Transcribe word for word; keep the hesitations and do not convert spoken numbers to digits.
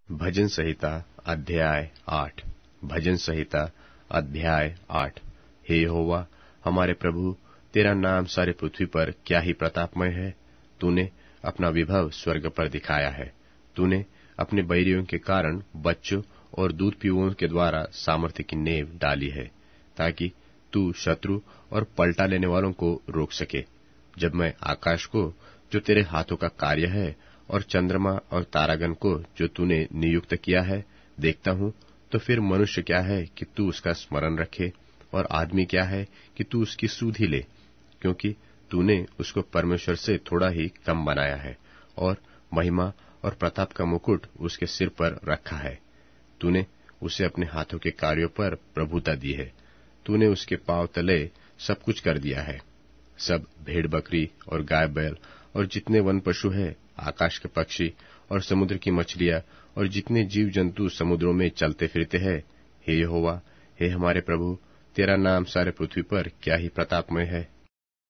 भजन संहिता अध्याय आठ। भजन संहिता अध्याय आठ। हे यहोवा हमारे प्रभु, तेरा नाम सारे पृथ्वी पर क्या ही प्रतापमय है। तूने अपना विभव स्वर्ग पर दिखाया है। तूने अपने बैरियों के कारण बच्चों और दूध पीवों के द्वारा सामर्थ्य की नेव डाली है, ताकि तू शत्रु और पलटा लेने वालों को रोक सके। जब मैं आकाश को, जो तेरे हाथों का कार्य है, और चंद्रमा और तारागण को, जो तूने नियुक्त किया है, देखता हूँ, तो फिर मनुष्य क्या है कि तू उसका स्मरण रखे, और आदमी क्या है कि तू उसकी सुधि ले, क्योंकि तूने उसको परमेश्वर से थोड़ा ही कम बनाया है, और महिमा और प्रताप का मुकुट उसके सिर पर रखा है। तूने उसे अपने हाथों के कार्यों पर प्रभुता दी है। तूने उसके पांव तले सब कुछ कर दिया है। सब भेड़ बकरी और गाय बैल और जितने वन पशु है, आकाश के पक्षी और समुद्र की मछलियां और जितने जीव जंतु समुद्रों में चलते फिरते हैं, हे यहोवा, हे हमारे प्रभु, तेरा नाम सारे पृथ्वी पर क्या ही प्रतापमय है।